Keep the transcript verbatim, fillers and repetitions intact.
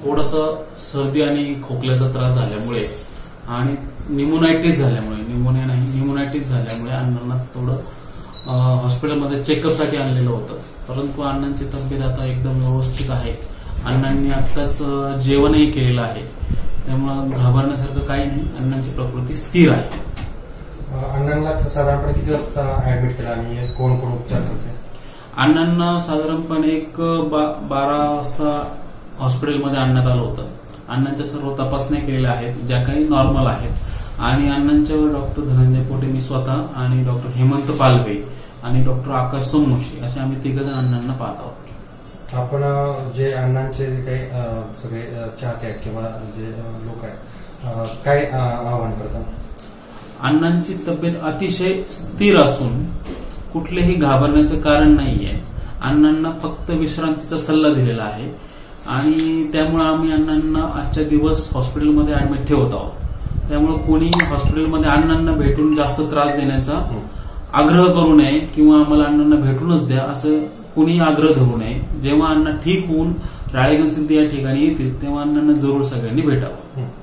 थोडंसं सर्दी आणि खोकल्याचा त्रास झाल्यामुळे आणि न्यूमोनायटिस झाल्यामुळे न्यूमोनिया नाही न्यूमोनायटिस झाल्यामुळे अण्णांना थोडं हॉस्पिटलमध्ये चेकअपसाठी आणलेलं होतं. परंतु अण्णांची तब्येत आता एकदम व्यवस्थित आहे. अण्णांनी आत्ताच जेवणही केलेलं आहे, त्यामुळं घाबरण्यासारखं काही नाही. अण्णांची प्रकृती स्थिर आहे. अण्णांना साधारणपणे किती वाजता ऍडमिट केलं आणि कोण कोण उपचार करते? अण्णांना साधारणपणे एक बारा वाजता हॉस्पिटलमध्ये आणण्यात आलं होतं. अण्णांच्या सर्व तपासण्या केलेल्या आहेत, ज्या काही नॉर्मल आहेत. आणि अण्णांच्यावर डॉक्टर धनंजय पोटे, मी स्वतः आणि डॉक्टर हेमंत पालवे आणि डॉक्टर आकाश सोमवंशी असे आम्ही तिघ जण अण्णांना पाहत आहोत. आपण जे अण्णांचे जे काही सगळे चाहते आहेत किंवा जे लोक आहेत काय आवाहन करतात? अण्णांची तब्येत अतिशय स्थिर असून कुठलेही घाबरण्याचं कारण नाहीये. अण्णांना फक्त विश्रांतीचा सल्ला दिलेला आहे आणि त्यामुळे आम्ही अण्णांना आजच्या दिवस हॉस्पिटलमध्ये ऍडमिट ठेवत आहोत. त्यामुळे कोणी हॉस्पिटलमध्ये अण्णांना भेटून जास्त त्रास देण्याचा आग्रह करू नये किंवा आम्हाला अण्णांना भेटूनच द्या असं कोणी आग्रह धरू नये. जेव्हा अण्णा ठीक होऊन राळेगण सिद्धी या ठिकाणी येतील तेव्हा अण्णांना जरूर सगळ्यांनी भेटावं.